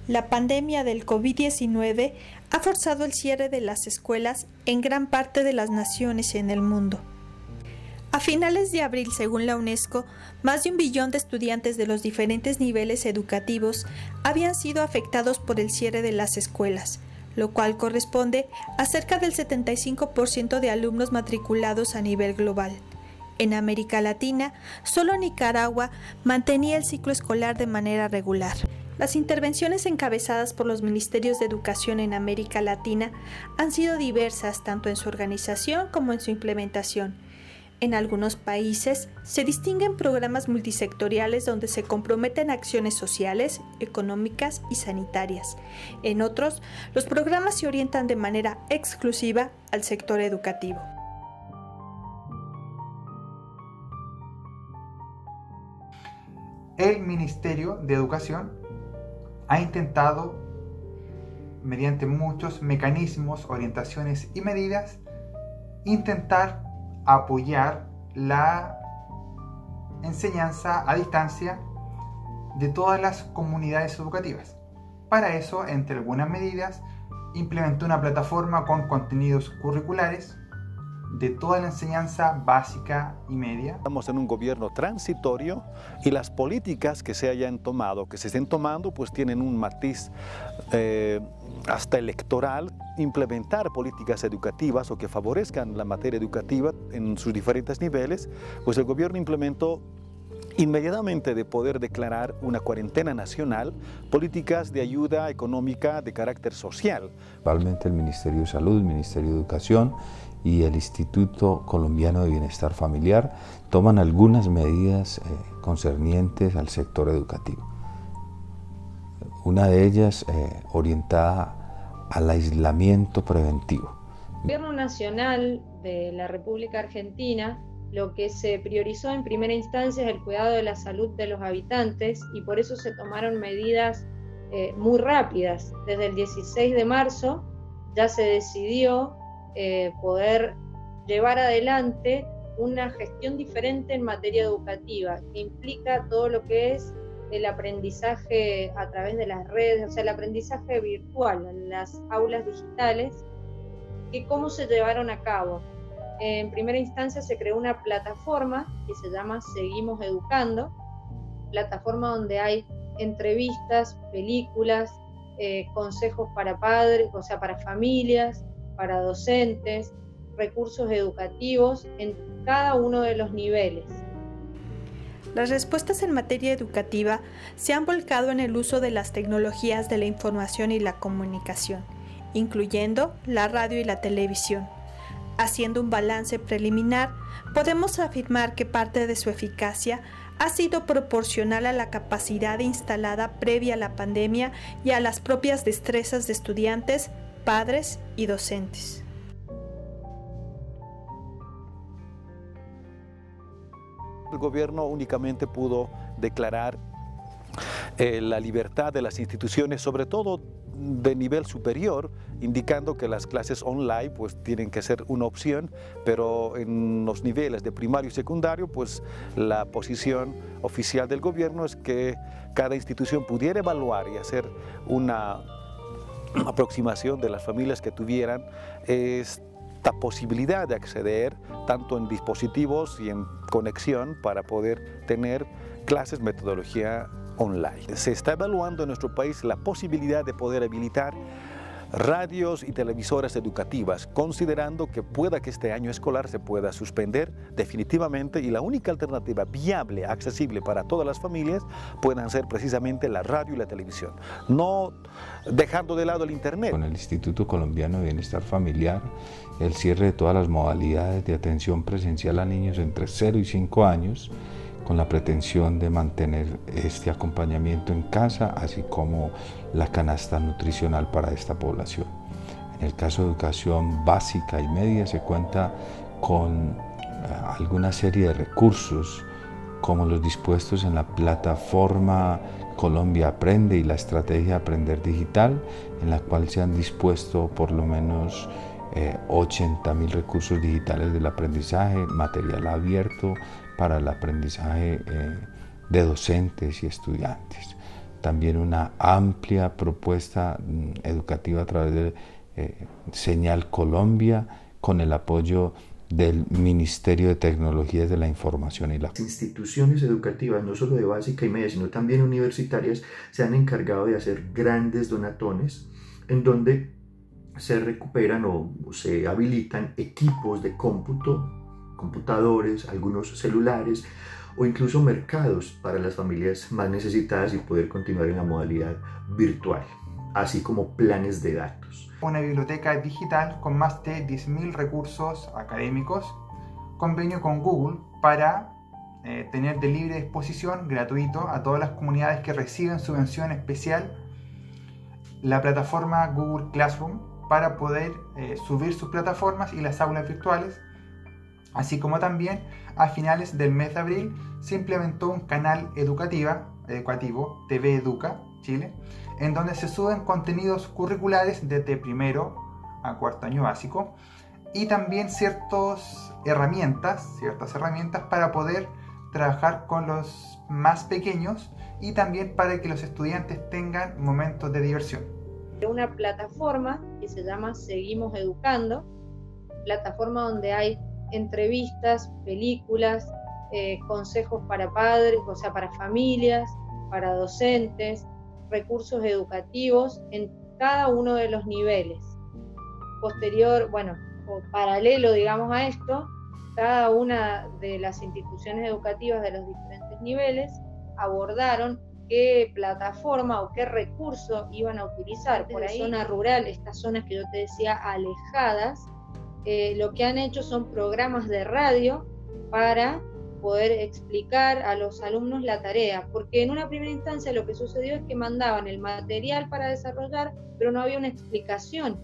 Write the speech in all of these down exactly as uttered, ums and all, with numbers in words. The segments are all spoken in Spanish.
La pandemia del COVID diecinueve ha forzado el cierre de las escuelas en gran parte de las naciones en el mundo. A finales de abril, según la UNESCO, más de un billón de estudiantes de los diferentes niveles educativos habían sido afectados por el cierre de las escuelas, lo cual corresponde a cerca del setenta y cinco por ciento de alumnos matriculados a nivel global. En América Latina, solo Nicaragua mantenía el ciclo escolar de manera regular. Las intervenciones encabezadas por los ministerios de educación en América Latina han sido diversas tanto en su organización como en su implementación. En algunos países se distinguen programas multisectoriales donde se comprometen acciones sociales, económicas y sanitarias. En otros, los programas se orientan de manera exclusiva al sector educativo. El Ministerio de Educación ha intentado, mediante muchos mecanismos, orientaciones y medidas, intentar apoyar la enseñanza a distancia de todas las comunidades educativas. Para eso, entre algunas medidas, implementó una plataforma con contenidos curriculares de toda la enseñanza básica y media. Estamos en un gobierno transitorio y las políticas que se hayan tomado, que se estén tomando, pues tienen un matiz eh, hasta electoral. Implementar políticas educativas o que favorezcan la materia educativa en sus diferentes niveles, pues el gobierno implementó inmediatamente de poder declarar una cuarentena nacional, políticas de ayuda económica de carácter social. Principalmente el Ministerio de Salud, el Ministerio de Educación y el Instituto Colombiano de Bienestar Familiar toman algunas medidas eh, concernientes al sector educativo. Una de ellas eh, orientada al aislamiento preventivo. El Gobierno Nacional de la República Argentina lo que se priorizó en primera instancia es el cuidado de la salud de los habitantes y por eso se tomaron medidas eh, muy rápidas. Desde el dieciséis de marzo ya se decidió eh, poder llevar adelante una gestión diferente en materia educativa que implica todo lo que es el aprendizaje a través de las redes, o sea, el aprendizaje virtual en las aulas digitales, que cómo se llevaron a cabo. En primera instancia se creó una plataforma que se llama Seguimos Educando, plataforma donde hay entrevistas, películas, eh, consejos para padres, o sea, para familias, para docentes, recursos educativos en cada uno de los niveles. Las respuestas en materia educativa se han volcado en el uso de las tecnologías de la información y la comunicación, incluyendo la radio y la televisión. Haciendo un balance preliminar, podemos afirmar que parte de su eficacia ha sido proporcional a la capacidad instalada previa a la pandemia y a las propias destrezas de estudiantes, padres y docentes. El gobierno únicamente pudo declarar eh, la libertad de las instituciones, sobre todo de nivel superior, indicando que las clases online pues tienen que ser una opción, pero en los niveles de primario y secundario pues la posición oficial del gobierno es que cada institución pudiera evaluar y hacer una aproximación de las familias que tuvieran esta posibilidad de acceder tanto en dispositivos y en conexión para poder tener clases metodología online. Se está evaluando en nuestro país la posibilidad de poder habilitar radios y televisoras educativas, considerando que pueda que este año escolar se pueda suspender definitivamente y la única alternativa viable, accesible para todas las familias, puedan ser precisamente la radio y la televisión, no dejando de lado el internet. Con el Instituto Colombiano de Bienestar Familiar, el cierre de todas las modalidades de atención presencial a niños entre cero y cinco años, con la pretensión de mantener este acompañamiento en casa, así como la canasta nutricional para esta población. En el caso de educación básica y media se cuenta con uh, alguna serie de recursos, como los dispuestos en la plataforma Colombia Aprende y la estrategia Aprender Digital, en la cual se han dispuesto por lo menos eh, ochenta mil recursos digitales del aprendizaje, material abierto para el aprendizaje eh, de docentes y estudiantes. también una amplia propuesta educativa a través de eh, Señal Colombia, con el apoyo del Ministerio de Tecnologías de la Información y la... Las instituciones educativas, no solo de básica y media, sino también universitarias, se han encargado de hacer grandes donatones en donde se recuperan o se habilitan equipos de cómputo, computadores, algunos celulares o incluso mercados para las familias más necesitadas y poder continuar en la modalidad virtual, así como planes de datos. Una biblioteca digital con más de diez mil recursos académicos, convenio con Google para eh, tener de libre disposición, gratuito, a todas las comunidades que reciben subvención especial, la plataforma Google Classroom para poder eh, subir sus plataformas y las aulas virtuales, así como también a finales del mes de abril se implementó un canal educativa, educativo, T V Educa Chile, en donde se suben contenidos curriculares desde primero a cuarto año básico y también ciertas herramientas, ciertas herramientas para poder trabajar con los más pequeños y también para que los estudiantes tengan momentos de diversión. Una plataforma que se llama Seguimos Educando, plataforma donde hay entrevistas, películas, eh, consejos para padres, o sea, para familias, para docentes, recursos educativos en cada uno de los niveles. Posterior, bueno, o paralelo, digamos, a esto, cada una de las instituciones educativas de los diferentes niveles abordaron qué plataforma o qué recurso iban a utilizar. Por ahí, zona rural, estas zonas que yo te decía alejadas, eh, lo que han hecho son programas de radio para poder explicar a los alumnos la tarea, porque en una primera instancia lo que sucedió es que mandaban el material para desarrollar, pero no había una explicación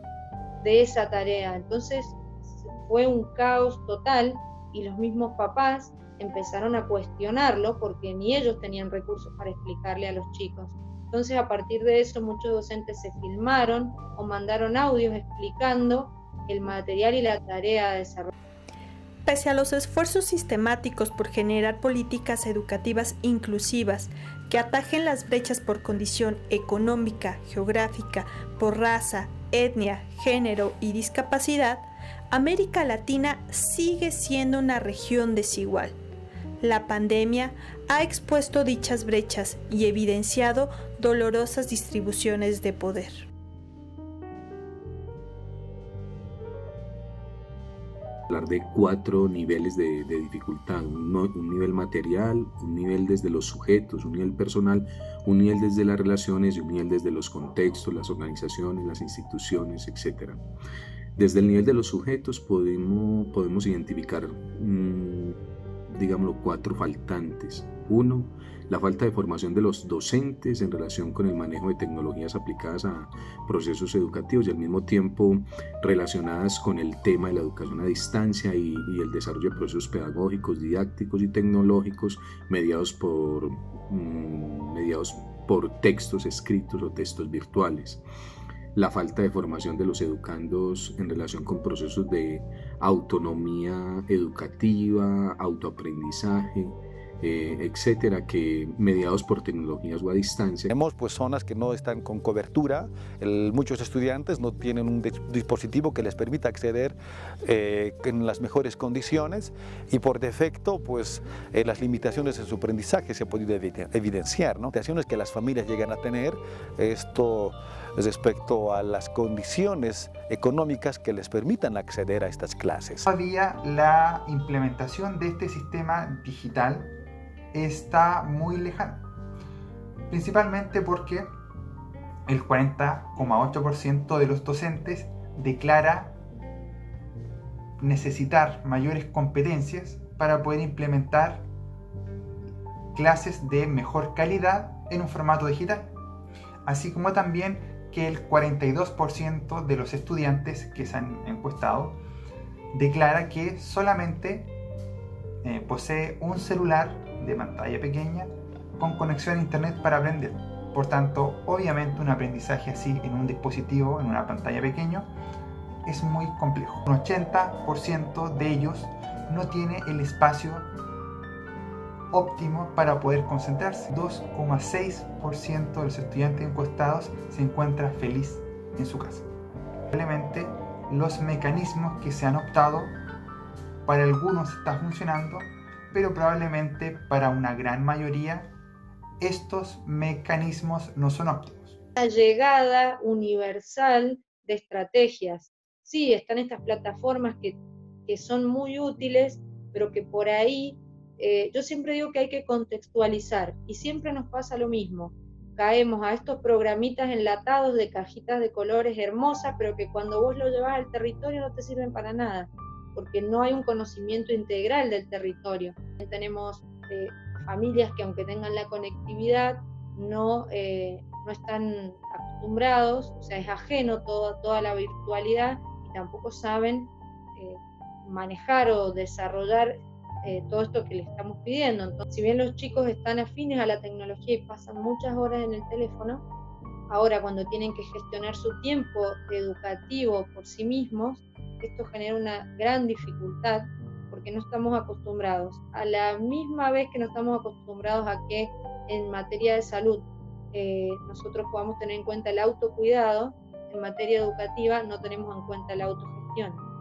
de esa tarea. Entonces fue un caos total y los mismos papás empezaron a cuestionarlo porque ni ellos tenían recursos para explicarle a los chicos. Entonces, a partir de eso, muchos docentes se filmaron o mandaron audios explicando el material y la tarea de desarrollo. Pese a los esfuerzos sistemáticos por generar políticas educativas inclusivas que atajen las brechas por condición económica, geográfica, por raza, etnia, género y discapacidad, América Latina sigue siendo una región desigual. La pandemia ha expuesto dichas brechas y evidenciado dolorosas distribuciones de poder. Hablar de cuatro niveles de, de dificultad, un, un nivel material, un nivel desde los sujetos, un nivel personal, un nivel desde las relaciones y un nivel desde los contextos, las organizaciones, las instituciones, etcétera. Desde el nivel de los sujetos podemos, podemos identificar, mmm, digámoslo, cuatro faltantes. Uno, la falta de formación de los docentes en relación con el manejo de tecnologías aplicadas a procesos educativos y al mismo tiempo relacionadas con el tema de la educación a distancia y, y el desarrollo de procesos pedagógicos, didácticos y tecnológicos mediados por, mmm, mediados por textos escritos o textos virtuales. La falta de formación de los educandos en relación con procesos de autonomía educativa, autoaprendizaje, eh, etcétera, que mediados por tecnologías o a distancia. Tenemos pues zonas que no están con cobertura, el, muchos estudiantes no tienen un dispositivo que les permita acceder eh, en las mejores condiciones y por defecto pues eh, las limitaciones en su aprendizaje se han podido evidenciar, ¿no? Limitaciones que las familias llegan a tener, esto respecto a las condiciones económicas que les permitan acceder a estas clases. Todavía la implementación de este sistema digital está muy lejana, principalmente porque el cuarenta coma ocho por ciento de los docentes declara necesitar mayores competencias para poder implementar clases de mejor calidad en un formato digital, así como también que el cuarenta y dos por ciento de los estudiantes que se han encuestado declara que solamente eh, posee un celular de pantalla pequeña con conexión a internet para aprender. Por tanto, obviamente un aprendizaje así en un dispositivo, en una pantalla pequeña, es muy complejo. Un ochenta por ciento de ellos no tiene el espacio óptimo para poder concentrarse. dos coma seis por ciento de los estudiantes encuestados se encuentra feliz en su casa. Probablemente los mecanismos que se han optado para algunos está funcionando, pero probablemente para una gran mayoría estos mecanismos no son óptimos. La llegada universal de estrategias. Sí, están estas plataformas que, que son muy útiles, pero que por ahí, eh, yo siempre digo que hay que contextualizar, y siempre nos pasa lo mismo. Caemos a estos programitas enlatados de cajitas de colores hermosas, pero que cuando vos lo llevas al territorio no te sirven para nada, porque no hay un conocimiento integral del territorio. Tenemos eh, familias que aunque tengan la conectividad, no, eh, no están acostumbrados, o sea, es ajeno todo, toda la virtualidad, y tampoco saben eh, manejar o desarrollar eh, todo esto que le estamos pidiendo. Entonces, si bien los chicos están afines a la tecnología y pasan muchas horas en el teléfono, ahora cuando tienen que gestionar su tiempo educativo por sí mismos, esto genera una gran dificultad porque no estamos acostumbrados. A la misma vez que no estamos acostumbrados a que en materia de salud eh, nosotros podamos tener en cuenta el autocuidado, en materia educativa no tenemos en cuenta la autogestión.